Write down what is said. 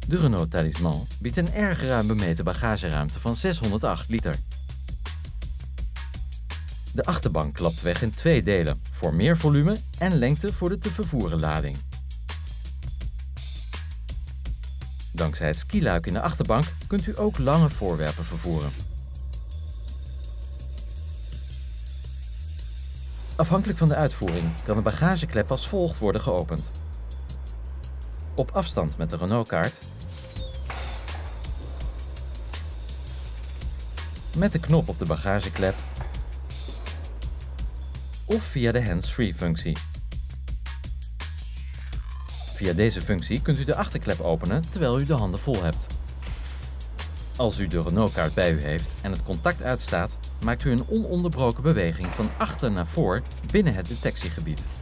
De Renault Talisman biedt een erg ruim bemeten bagageruimte van 608 liter. De achterbank klapt weg in 2 delen, voor meer volume en lengte voor de te vervoeren lading. Dankzij het skiluik in de achterbank kunt u ook lange voorwerpen vervoeren. Afhankelijk van de uitvoering kan de bagageklep als volgt worden geopend. Op afstand met de Renault-kaart, met de knop op de bagageklep of via de hands-free functie. Via deze functie kunt u de achterklep openen terwijl u de handen vol hebt. Als u de Renault-kaart bij u heeft en het contact uitstaat, maakt u een ononderbroken beweging van achter naar voor binnen het detectiegebied.